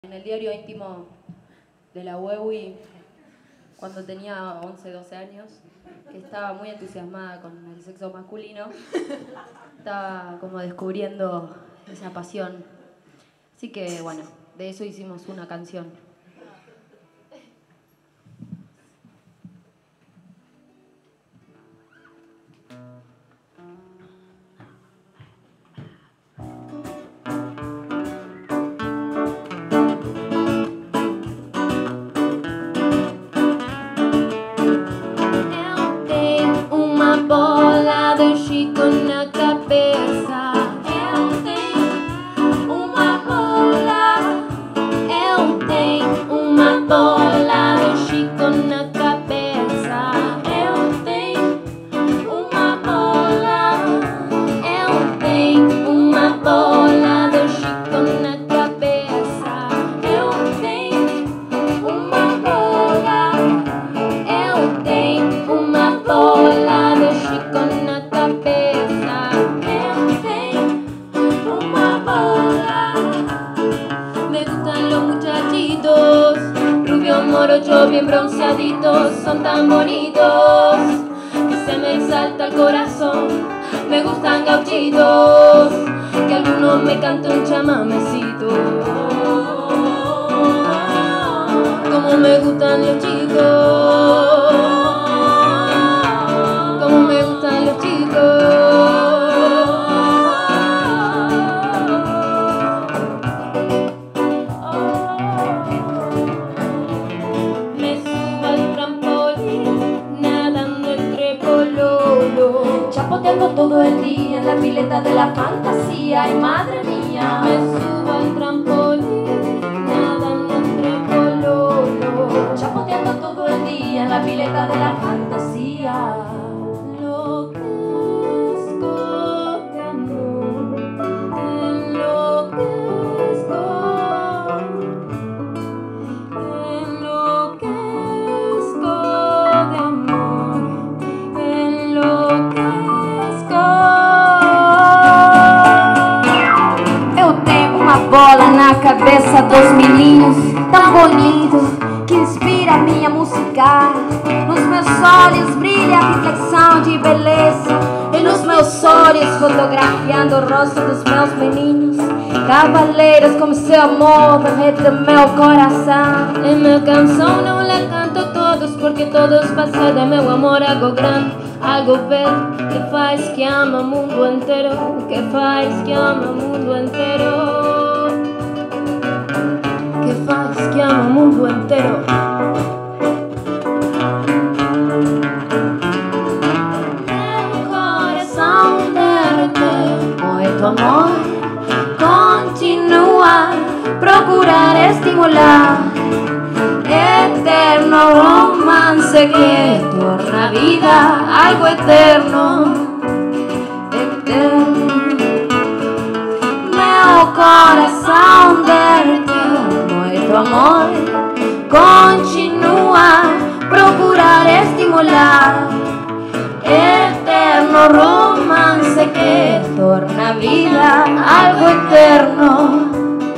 En el diario íntimo de la UEWI, cuando tenía 11, 12 años, que estaba muy entusiasmada con el sexo masculino, estaba como descubriendo esa pasión. Así que bueno, de eso hicimos una canción. Bola de Chico na cabeça. Eu tenho uma bola. Eu tenho uma bola de Chico na cabeça. Eu tenho uma bola. Eu tenho uma bola de Chico na cabeça. Eu tenho uma bola. Eu tenho uma bola. Morocho bien bronceaditos, son tan bonitos que se me exalta el corazón. Me gustan gauchitos, que alguno me canta un chamamecito. Como me gustan los chicos, como me gustan los chicos. Chapoteando todo el día en la pileta de la fantasía. Ay, madre mía, me subo al trampolín, nadando entre pololo. Chapoteando todo el día en la pileta de la fantasía. Lo que es de amor, en lo que es en lo que es de amor, en lo que bola na cabeça dos meninos tão bonitos que inspira minha música. Nos meus olhos brilha a reflexão de beleza e nos meus olhos fotografiando o rosto dos meus meninos. Cavaleiros com seu amor derrete meu coração. E minha canção não la canto a todos porque todos passam de meu amor algo grande, algo velho que faz que ama o mundo inteiro, que faz que ama o mundo inteiro. Que faz que ama o mundo inteiro. Meu coração derrete, muito amor continua, procurar estimular eterno romance que torna a vida algo eterno, eterno. Meu coração derrete, tu amor continua, procurar estimular eterno romance que torna a vida algo eterno.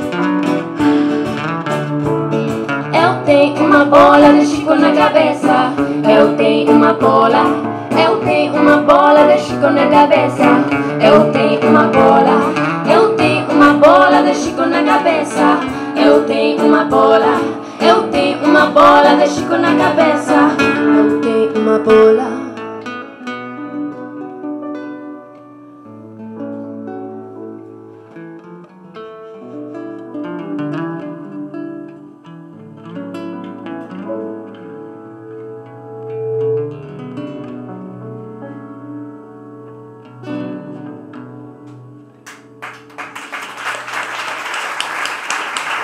Eu tenho uma bola de Chico na cabeça. Eu tenho uma bola. Eu tenho uma bola de Chico na cabeça. Eu tenho uma bola. Eu tenho uma bola de Chico na cabeça. Eu tenho uma bola, eu tenho uma bola de Chico na cabeça. Eu tenho uma bola.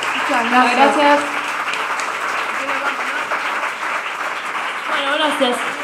Gracias. Bueno, gracias.